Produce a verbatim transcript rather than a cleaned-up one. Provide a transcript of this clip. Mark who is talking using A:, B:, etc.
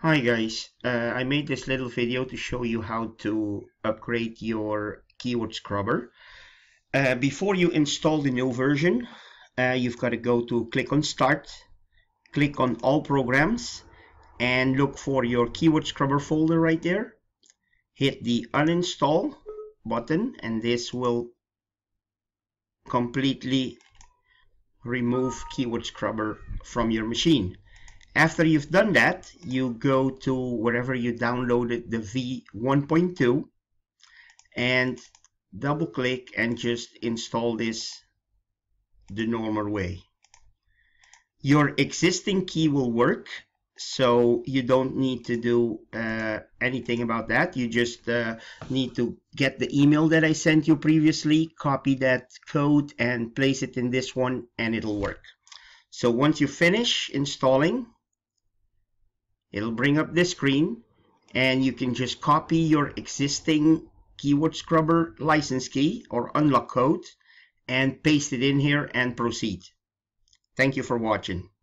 A: Hi guys, uh, I made this little video to show you how to upgrade your keyword scrubber. Uh, before you install the new version, uh, you've got to go to click on Start, click on All Programs, and look for your keyword scrubber folder right there. Hit the uninstall button, and this will completely remove keyword scrubber from your machine. After you've done that, you go to wherever you downloaded the V one point two and double click and just install this the normal way. Your existing key will work, so you don't need to do uh, anything about that. You just uh, need to get the email that I sent you previously, copy that code and place it in this one, and it'll work. So once you finish installing, it'll bring up this screen, and you can just copy your existing keyword scrubber license key or unlock code and paste it in here and proceed. Thank you for watching.